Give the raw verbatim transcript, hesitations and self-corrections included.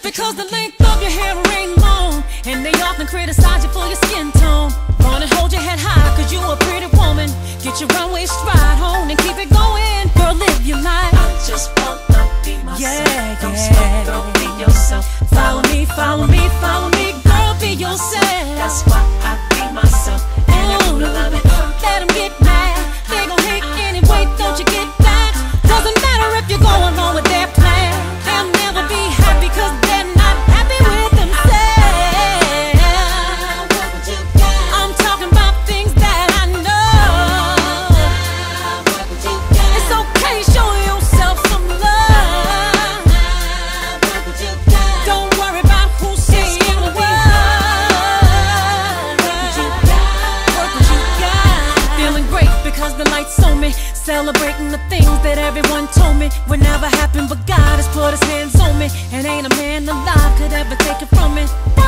Because the length of your hair ain't long, and they often criticize you for your skin tone. Gonna hold your head high, cause you a pretty woman. Get your runway stride on and keep it going. Girl, live your life. I just wanna be myself. Yeah, Don't yeah. sweat, girl, be yourself. Follow me, follow me, follow me. Girl, be yourself. That's why I be myself. And if you love it, let them get mad. They gon' hate anyway, don't you get that? Doesn't matter if you're going along with their plan. They'll never be happy cause they're not happy with themselves. I'm talking about things that I know. It's okay, show yourself some love. Don't worry about who's saying what. Work what you got. Feeling great because the lights on me. Celebrating the things that everyone told me would never happen, but God has put his hands on me, and ain't a man alive could ever take it from me.